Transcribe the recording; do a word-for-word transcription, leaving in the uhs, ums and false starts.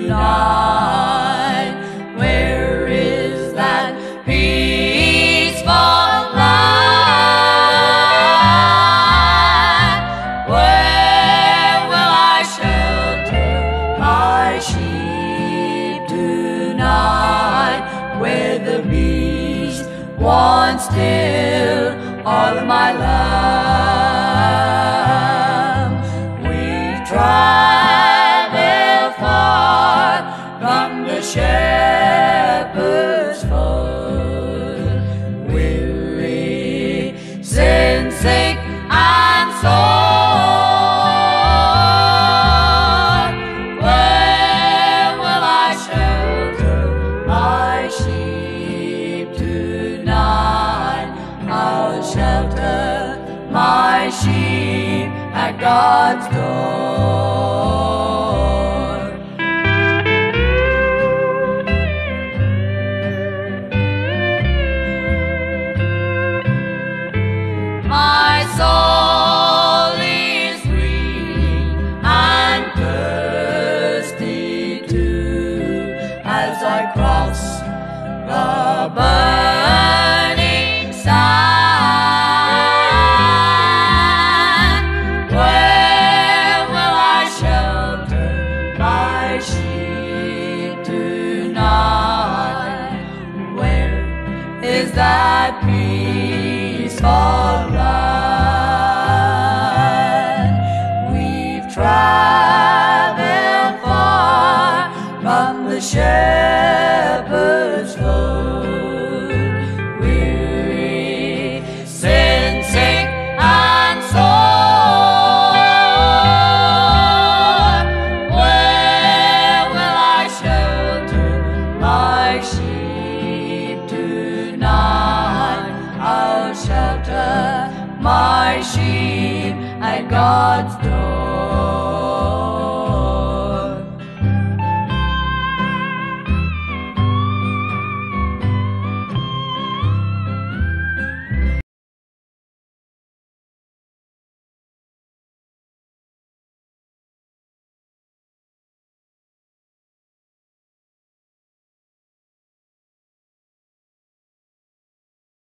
tonight? Where is that peaceful light? Where will I shelter my sheep tonight? Where the beast once still all of my lamb. We've traveled far from the shepherd's fold, weary, sin sick, and sore. Where will I shelter my sheep tonight? I'll shelter my sheep at God's door. My soul is weak and thirsty too, as I cross the burning sand. Where will I shelter my sheep tonight? Where is that peaceful land? We've traveled far from the shepherd's fold, weary, sin sick, and sore. Where will I shelter my sheep tonight? I'll shelter my sheep at God's door.